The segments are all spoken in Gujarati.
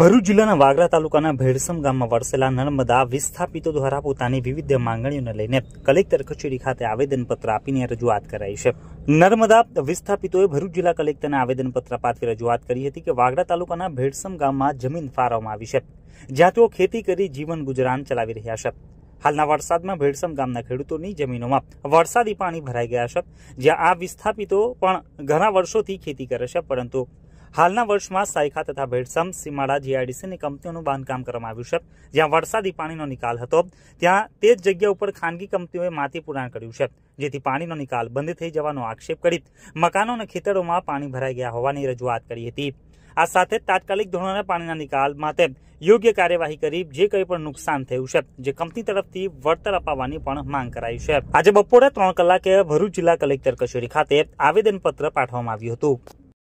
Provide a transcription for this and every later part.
ભરૂચ જિલ્લાના વાગરા તાલુકાના ભેડસમ ગામમાં વરસેલા નર્મદા વિસ્થાપિતો દ્વારા પોતાની વિવિધ માંગણીઓને લઈને કલેક્ટર કચેરી ખાતે આવેદનપત્ર આપીને રજૂઆત કરાઈ છે। નર્મદા વિસ્થાપિતોએ ભરૂચ જિલ્લા કલેક્ટરને આવેદનપત્ર પાઠવી રજૂઆત કરી હતી કે વાગરા તાલુકાના ભેડસમ ગામમાં જમીન ફાળવવામાં આવી છે, જ્યાં તેઓ ખેતી કરી જીવન ગુજરાન ચલાવી રહ્યા છે। હાલના વરસાદમાં ભેડસમ ગામના ખેડૂતોની જમીનોમાં વરસાદી પાણી ભરાઈ ગયા છે, જ્યાં આ વિસ્થાપિતો પણ ઘણા વર્ષોથી ખેતી કરે છે, પરંતુ હાલના વર્ષમાં સાયખા તથા ભેડસમ સીમાડા જીઆઈડીસીની કંપનીઓનું બાંધકામ કરવામાં આવ્યું છે, જ્યાં વરસાદી પાણીનો નિકાલ હતો, ત્યાં તે જ જગ્યા ઉપર ખાનગી કંપનીઓએ માટી પુરાણ કર્યું છે, જેથી પાણીનો નિકાલ બંધ થઈ જવાનો આક્ષેપ કરી મકાનો અને ખેતરોમાં પાણી ભરાઈ ગયા હોવાની રજૂઆત કરી હતી। આ સાથે તાત્કાલિક ધોરણે પાણીના નિકાલ માટે યોગ્ય કાર્યવાહી કરી જે કંઈ પણ નુકસાન થયું છે, જે કંપની તરફથી વળતર અપાવવાની પણ માંગ કરાઈ છે। આજે બપોરે 3 કલાકે ભરૂચ જિલ્લા કલેક્ટર કચેરી ખાતે આવેદનપત્ર પાઠવવામાં આવ્યું હતું।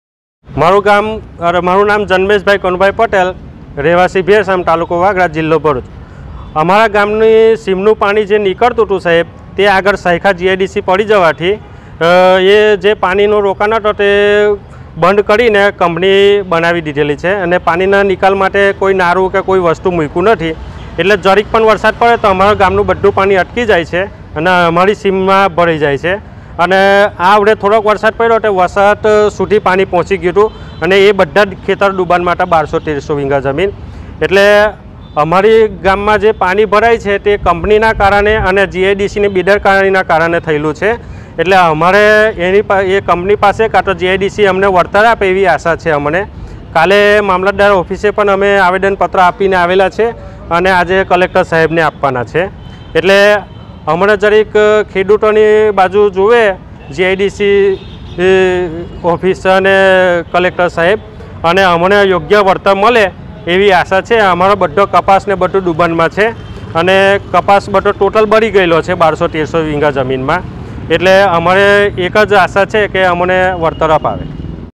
મારું નામ જન્મેશભાઈ કનુભાઈ પટેલ, રહેવાસી ભેડસમ, તાલુકો વાગરા, જિલ્લો ભરૂચ। અમારા ગામની સીમનું પાણી જે નીકળતું હતું સાહેબ, તે આગળ સાયખા જીઆઈડીસી પડી જવાથી એ જે પાણીનો રોકાણ હતો તે બંધ કરીને કંપની બનાવી દીધેલી છે અને પાણીના નિકાલ માટે કોઈ નારું કે કોઈ વસ્તુ મૂક્યું નથી, એટલે જરીક પણ વરસાદ પડે તો અમારા ગામનું બધું પાણી અટકી જાય છે અને અમારી સીમમાં ભરાઈ જાય છે। અને આ વડે થોડોક વરસાદ પડ્યો તો વરસાદ સુધી પાણી પહોંચી ગયું હતું અને એ બધા જ ખેતર ડૂબાણ માટે 1200-1300 વીઘા જમીન, એટલે અમારી ગામમાં જે પાણી ભરાય છે તે કંપનીના કારણે અને જીઆઈડીસીની બેદરકારીના કારણે થયેલું છે, એટલે અમારે એ કંપની પાસે કાં તો જીઆઈડીસી અમને વળતર આપે એવી આશા છે અમને। કાલે મામલતદાર ઓફિસે પણ અમે આવેદનપત્ર આપીને આવેલા છે અને આજે કલેક્ટર સાહેબને આપવાના છે, એટલે હમણાં જરીક ખેડૂતોની બાજુ જુએ જીઆઈડીસી ઓફિસ અને કલેક્ટર સાહેબ, અને અમને યોગ્ય વળતર મળે એવી આશા છે। અમારો બધો કપાસ ને બધું ડૂબાણમાં છે અને કપાસ બધો ટોટલ બળી ગયેલો છે 1200-1300 વીઘા જમીનમાં, એટલે અમારે એક જ આશા છે કે અમને વળતર અપાવે।